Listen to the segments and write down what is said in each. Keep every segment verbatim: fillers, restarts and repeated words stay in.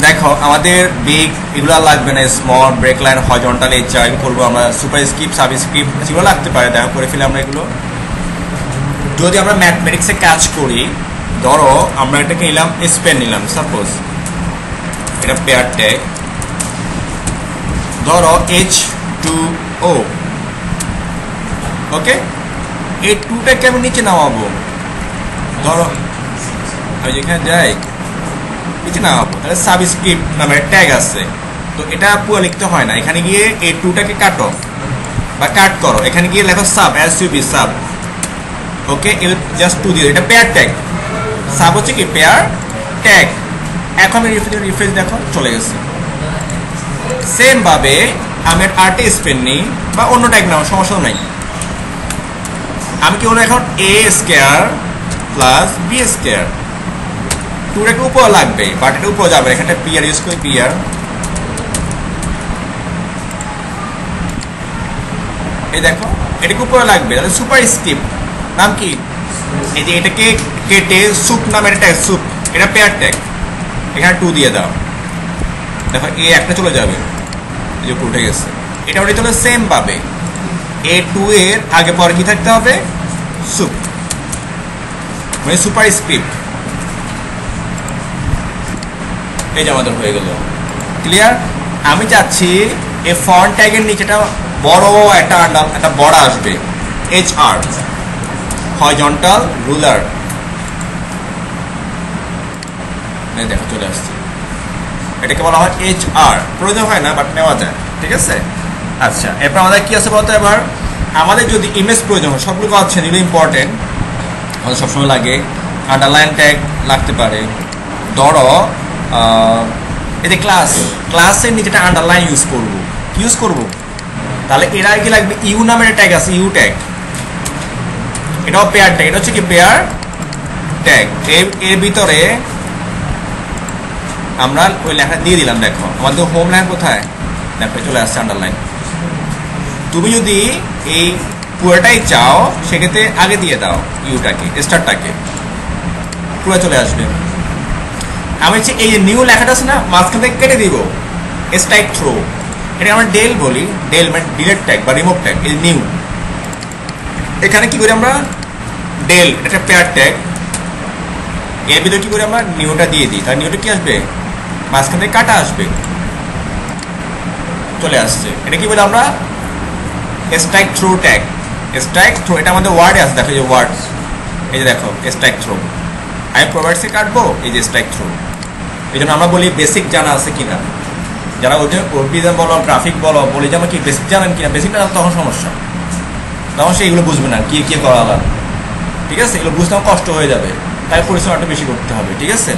দেখো আমাদের বিগ এগুলো লাগবে না, small, break line, horizontal, HR করবো আমরা, সুপার স্ক্রিপ্ট, সাবস্ক্রিপ্ট যেগুলো লাগতে পারে দেখো করে ফেলে আমরা এগুলো। যদি আমরা ম্যাথমেটিক্সে কাজ করি, ধরো আমরা এটাকে নিলাম স্পেন নিলাম, সাপোজ এটা পেয়ার ট্যাগ, ধরো এইচ টু ও, ওকে এই টুটাকে আমি নিচে নামাবো, ধরো আমি যেখানে যাই নিচে নামাবো, তাহলে সাবস্ক্রিপ্ট নামে ট্যাগ আছে, তো এটা পুরো লিখতে হয় না, এখানে গিয়ে এই টুটাকে কাটো বা কাট করো, এখানে গিয়ে লেখো sub, S U B sub, okay এল জাস্ট টু দিয়ে, এটা পেয়ার ট্যাগ, সাব হচ্ছে কি পেয়ার ট্যাগ। এখন আমি রিফ্রেশ রিফ্রেশ দেখো চলে গেছে। সেম ভাবে আমি আরটি স্পেন নিই বা অন্য ট্যাগ নাও, সমস্যা নাই। আমি কি হলো এখন A square plus B square, টুটাকে উপর লাগবে বাট এটা উপর যাবে, এখানে পিআর ইউজ করি, পিআর এই দেখো এটাকে উপরে লাগবে, তাহলে সুপার স্ক্রিপ্ট নাম কি, এই যে এটাকে কেটে সুপ নামের ট্যাগ, সুপ এটা পেয়ার ট্যাগ, এখানে টু দিয়ে দাও, দেখো এ একটা চলে যাবে, এই যে উঠে গেছে, এটা ওটা তাহলে সেম পাবে, এ টু এর আগে পরে কি থাকতে হবে, সুপ মানে সুপার স্ক্রিপ্ট, এই যে আমাদের হয়ে গেল। ক্লিয়ার? আমি চাচ্ছি এই ফন্ট ট্যাগের নিচেটা বড় একটা একটা বড় আসবে, এইচ আর হরিজন্টাল রুলার, এই দেখো চলে আসছে, এটাকে বলা হয় এইচ আর, প্রয়োজন হয় না বাট নেওয়া যায়, ঠিক আছে। আচ্ছা এরপর আমাদের কি আছে বলতো, এবার আমাদের যদি ইমেজ প্রয়োজন হয়, সবগুলো আছে এগুলো ইম্পর্টেন্ট, আমাদের সবসময় লাগে, আন্ডারলাইন ট্যাগ লাগতে পারে, ধরো এই যে ক্লাস, ক্লাসের নিচেটা আন্ডারলাইন ইউজ করবো, ইউজ করবো তাহলে এর আগে কি লাগবে, ইউ নামের ট্যাগ আছে, ইউ ট্যাগ, এটাও পেয়ার ট্যাগ, এটা হচ্ছে কি পেয়ার ট্যাগ, এর ভিতরে আমরা ওই লেখা দিয়ে দিলাম, দেখো আমাদের হোম লাইন কোথায়, দেখো চলে আসছে আন্ডারলাইন। তুমি যদি এই পুরোটাই চাও সেক্ষেত্রে আগে দিয়ে দাও ইউটাকে, স্টারটাকে, পুরো চলে আসবে। আমি হচ্ছে এই যে নিউ লেখাটা আছে না, মাঝখান থেকে কেটে দিব, স্ট্রাইক থ্রো, এটা আমরা ডেল বলি, ডেল মানে ডিলেট ট্যাগ বা রিমুভ ট্যাগ, এই নিউ, এখানে কি করি আমরা ডেল, এটা পেয়ার ট্যাগ, এর ভিতরে কি করি আমরা নিউটা দিয়ে দিই, তার নিউটা কি আসবে, মাঝখান থেকে কাটা আসবে, চলে আসছে, এটা কি বলি আমরা strike through tag, strike through, এটা আমাদের ওয়ার্ডে আছে, দেখো এই যে ওয়ার্ড, এই যে দেখো স্ট্রাইক থ্রো, আমি প্রোভাইডসে কাটবো, এই যে স্ট্রাইক থ্রো, এই জন্য আমরা বলি বেসিক জানা আছে কিনা, যারা ওই যে ওরবিজম বলো, গ্রাফিক বলো, বলি যে আমার কি বেসিক জানেন কিনা, বেসিক না তখন সমস্যা, তখন সে এগুলো বুঝবে না কি কি করা লাগে, ঠিক আছে, এগুলো বুঝতে কষ্ট হয়ে যাবে, তাই পরিশ্রমটা বেশি করতে হবে, ঠিক আছে।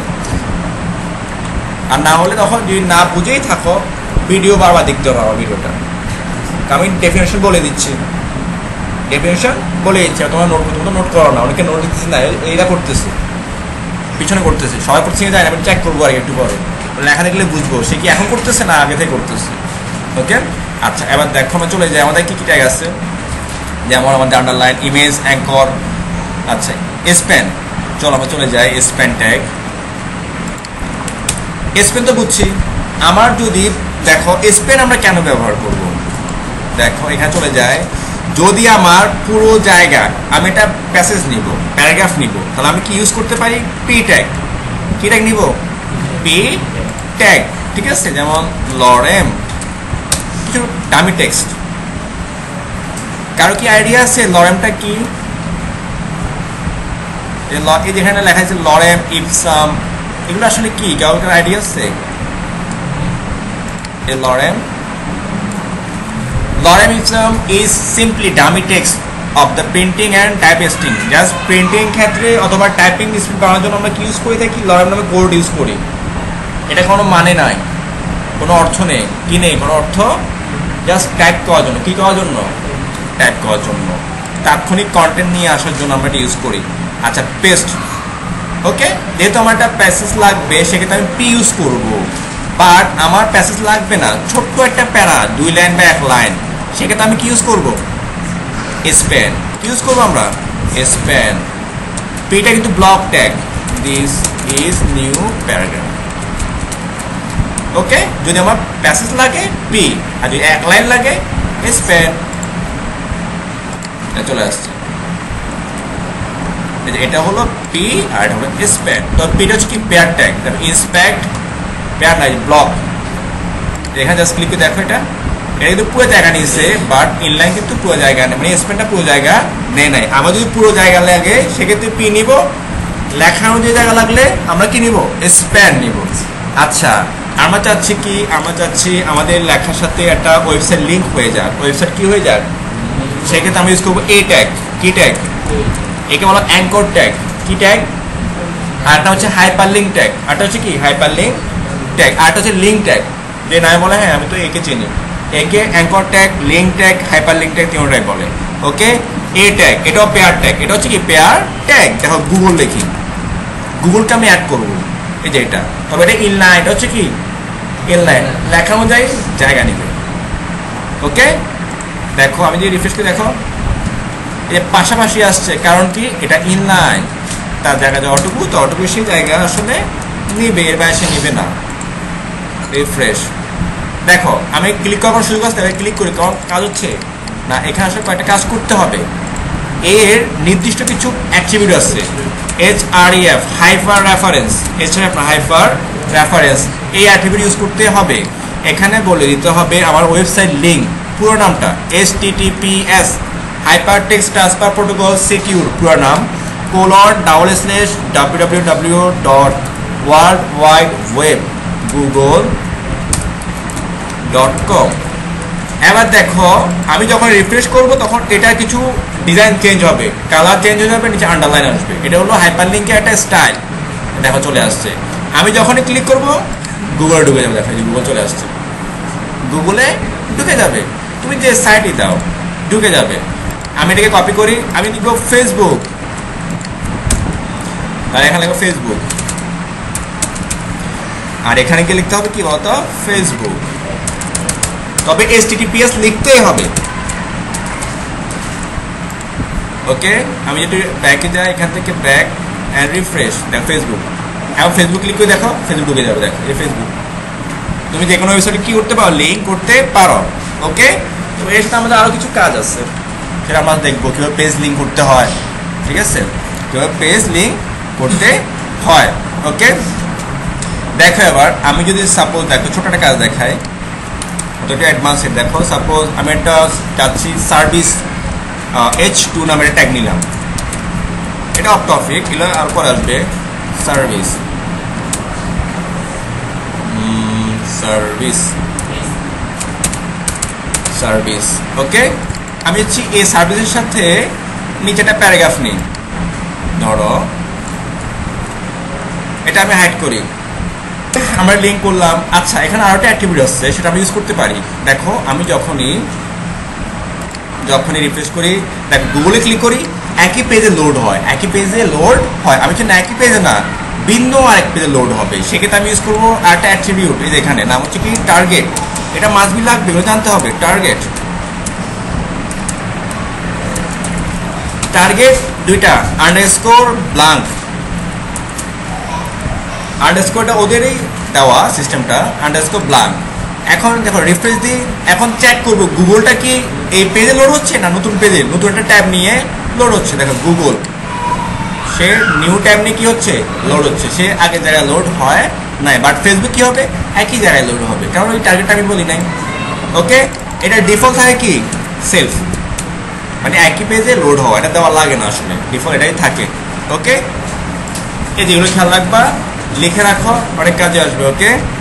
আর না হলে তখন যদি না বুঝেই থাকো ভিডিও বারবার দেখতে হবে আমার ভিডিওটা, আমি ডেফিনেশন বলে দিচ্ছি, ডেফিনেশন বলে দিচ্ছি, তোমার নোট করতে নোট করো না, অনেকে নোট দিচ্ছি না, এইটা করতেছে পিছনে করতেছে, সবাই করতে যায় না, আমি চেক করবো আর একটু পরে, লেখা দেখলে বুঝবো সে কি এখন করতেছে না আগে থেকে করতেছে, ওকে। আচ্ছা এবার দেখো আমরা চলে যাই, আমাদের কি কি ট্যাগ আছে, যেমন আমাদের আন্ডারলাইন, ইমেজ, অ্যাঙ্কর, আচ্ছা স্প্যান, চলো আমরা চলে যাই স্প্যান ট্যাগ, স্পেন তো বুঝছি, আমার যদি দেখো স্পেন আমরা কেন ব্যবহার করব, দেখো এখানে চলে যায়, যদি আমার পুরো জায়গা আমি একটা প্যাসেজ নিব, প্যারাগ্রাফ নিব, তাহলে আমি কি ইউজ করতে পারি, পি ট্যাগ, কি ট্যাগ নিব, পি ট্যাগ, ঠিক আছে। যেমন লরেম, কিছু ডামি টেক্সট, কারো কি আইডিয়া আছে লরেমটা কি, এই যেখানে লেখা আছে লরেম, ইপসাম, এগুলো আসলে কি, কারোর আইডিয়া আছে, a lorem lorem ipsum is simply dummy text of the printing and typing, just printing ক্ষেত্রে অথবা টাইপিং স্পিড বাড়ানোর জন্য আমরা কি ইউজ করি থাকি, লরেম নামে কোড ইউজ করি, এটা কোনো মানে নাই, কোনো অর্থ নেই, কি নেই কোনো অর্থ, জাস্ট টাইপ করার জন্য, কি করার জন্য, টাইপ করার জন্য, তাৎক্ষণিক কন্টেন্ট নিয়ে আসার জন্য আমরা এটা ইউজ করি। আচ্ছা পেস্ট, ওকে, যেহেতু আমার একটা প্যাসেজ লাগবে সেক্ষেত্রে আমি পি ইউজ করবো, বাট আমার প্যাসেজ লাগবে না, ছোট্ট একটা প্যারা, দুই লাইন বা এক লাইন, সেক্ষেত্রে আমি কি ইউজ করবো, স্প্যান, কি ইউজ করবো আমরা, স্প্যান, পিটা কিন্তু block tag, this is new paragraph, okay, যদি আমার প্যাসেজ লাগে পি, আর যদি এক লাইন লাগে স্প্যান। চলে আসছে, এটা হলো পি আর এটা হলো স্প্যান। তো পিটা হচ্ছে কি পেয়ার ট্যাগ, ইন্সপেক্ট পেয়ার নাই ব্লক। এখানে জাস্ট ক্লিক করে দেখো, এটা এটা কিন্তু পুরো জায়গা নিয়েছে, বাট ইনলাইন কিন্তু পুরো জায়গা নেই, মানে স্প্যানটা পুরো জায়গা নেই নাই। আমার যদি পুরো জায়গা লাগে সেক্ষেত্রে পি নিব, লেখা অনুযায়ী জায়গা লাগলে আমরা কি নিব, স্প্যান নিব। আচ্ছা, আমরা চাচ্ছি কি, আমরা চাচ্ছি আমাদের লেখার সাথে একটা ওয়েবসাইট লিঙ্ক হয়ে যাক, ওয়েবসাইট কি হয়ে যাক, সেক্ষেত্রে আমি ইউজ করবো এ ট্যাগ। কি ট্যাগ? একে বলো অ্যাঙ্কর ট্যাগ। কি ট্যাগ? আরটা হচ্ছে হাইপার লিঙ্ক ট্যাগ, আরটা হচ্ছে কি হাইপার লিঙ্ক ট্যাগ, আরটা হচ্ছে লিঙ্ক ট্যাগ। যে নাই বলে হ্যাঁ আমি তো একে চিনি, একে anchor tag, link tag, hyperlink tag তিনটাই বলে। ওকে, এ ট্যাগ এটাও পেয়ার ট্যাগ, এটা হচ্ছে কি পেয়ার ট্যাগ। দেখো গুগল লিখি, গুগলকে আমি অ্যাড করবো, এই যে এটা, তবে এটা ইনলাইন, এটা হচ্ছে কি ইনলাইন, লেখা অনুযায়ী জায়গা নিবে। ওকে, দেখো আমি যদি রিফ্রেশ করে দেখো এ পাশাপাশি আসছে, কারণ কি এটা ইনলাইন, তার জায়গা যতটুকু ততটুকু সেই জায়গা আসলে নিবে, এর বাইরে সে নিবে না। রিফ্রেশ, দেখো আমি ক্লিক করার সুযোগ আসতে ক্লিক করি, কারণ কাজ হচ্ছে না, এখানে আসলে কয়েকটা কাজ করতে হবে। এর নির্দিষ্ট কিছু অ্যাট্রিবিউট আছে, H R E F hyper reference, এছাড়া হাইপার রেফারেন্স, এই অ্যাট্রিবিউট ইউজ করতে হবে। এখানে বলে দিতে হবে আমার ওয়েবসাইট লিঙ্ক পুরো নামটা, H T T P S hypertext transfer protocol secure পুরো নাম, colon double slash W W W dot world wide web Google dot com. এবার দেখো আমি যখন রিফ্রেশ করব তখন এটা কিছু ডিজাইন চেঞ্জ হবে, কালার চেঞ্জ হয়ে যাবে, নিচে আন্ডারলাইন আসবে। এটা হলো হাইপার লিঙ্কের একটা স্টাইল। দেখো চলে আসছে, আমি যখনই ক্লিক করব গুগলে ঢুকে যাবে। দেখো গুগল চলে আসছে, গুগলে ঢুকে যাবে, তুমি যে সাইটই দাও ঢুকে যাবে। আমি এটাকে কপি করি, আমি লিখবো ফেসবুক, আর এখানে লিখবো ফেসবুক, আর এখানে গিয়ে লিখতে হবে কি বলতো ফেসবুক, তবে H T T P S লিখতেই হবে। ওকে, আমি যদি ব্যাকে যাই, এখান থেকে ব্যাক অ্যান্ড রিফ্রেশ, দেখো ফেসবুক, এখন ফেসবুক ক্লিক করে দেখো ফেসবুক ঢুকে যাবে। দেখো এই ফেসবুক, তুমি যে কোনো ওয়েবসাইটে কি করতে পারো, লিঙ্ক করতে পারো। ওকে, তো এর সাথে আমাদের আরও কিছু কাজ আছে, সেটা আমরা দেখবো কীভাবে পেজ লিঙ্ক করতে হয়। ঠিক আছে, কীভাবে পেজ লিঙ্ক করতে হয়। ওকে, দেখো এবার আমি যদি সাপোজ দেখো ছোট একটা কাজ দেখাই, ওটা অ্যাডভান্সের। দেখো সাপোজ আমি একটা চাচ্ছি সার্ভিস এইচ টু নামের ট্যাগ নিলাম, এটা অফ টপিক, এগুলো আর পর আসবে সার্ভিস সার্ভিস সার্ভিস। ওকে, আমি হচ্ছি এই সার্ভিসের সাথে নিচে একটা প্যারাগ্রাফ নিই, ধরো এটা আমি হাইড করি, আমরা লিঙ্ক করলাম। আচ্ছা, এখানে আরো একটা অ্যাট্রিবিউট আছে, সেটা আমি ইউজ করতে পারি। দেখো আমি যখনই যখনই রিফ্রেশ করি, দেখো গুগলে ক্লিক করি, একই পেজে লোড হয়, একই পেজে লোড হয়। আমি চাই না একই পেজে না, ভিন্ন আরেক পেজে লোড হবে, সেক্ষেত্রে আমি ইউজ করবো আরেকটা অ্যাট্রিবিউট, এই এখানে নাম হচ্ছে কি টার্গেট। এটা মাসবি লাগবে, এগুলো জানতে হবে। টার্গেট টার্গেট দুইটা আন্ডারস্কোর ব্লাঙ্ক, আন্ডারস্কোরটা ওদেরই দেওয়া সিস্টেমটা, আন্ডারস্কোর ব্লাঙ্ক। এখন দেখো রিফ্রেশ দিই, এখন চেক করবো গুগলটা কি এই পেজে লোড হচ্ছে না নতুন পেজে, নতুন একটা ট্যাব নিয়ে লোড হচ্ছে। দেখো গুগল সে নিউ ট্যাব নিয়ে কি হচ্ছে, লোড হচ্ছে, সে আগে জায়গায় লোড হয় নাই, বাট ফেসবুক কি হবে একই জায়গায় লোড হবে, কারণ ওই টার্গেটটা আমি বলি নাই। ওকে, এটা ডিফল্ট থাকে কি সেলফ, মানে একই পেজে লোড হওয়া, এটা দেওয়া লাগে না আসলে, ডিফল্ট এটাই থাকে। ওকে, এই যেগুলো খেয়াল রাখবা, লিখে রাখো, অনেক কাজে আসবে। ওকে।